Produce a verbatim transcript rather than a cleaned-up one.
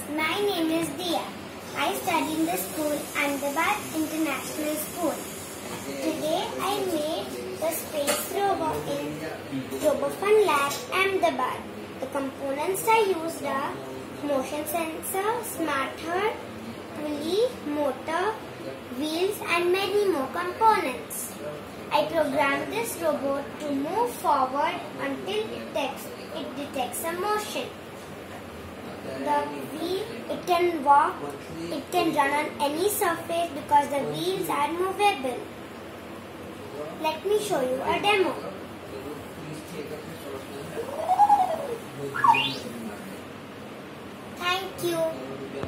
My name is Diya. I study in the school Ahmedabad International School. Today I made the Space Rover in Robofun Lab, Ahmedabad. The components I used are motion sensor, smart heart, pulley, motor, wheels and many more components. I programmed this robot to move forward until it detects, it detects a motion. The wheel, it can walk, it can run on any surface because the wheels are movable. Let me show you a demo. Thank you.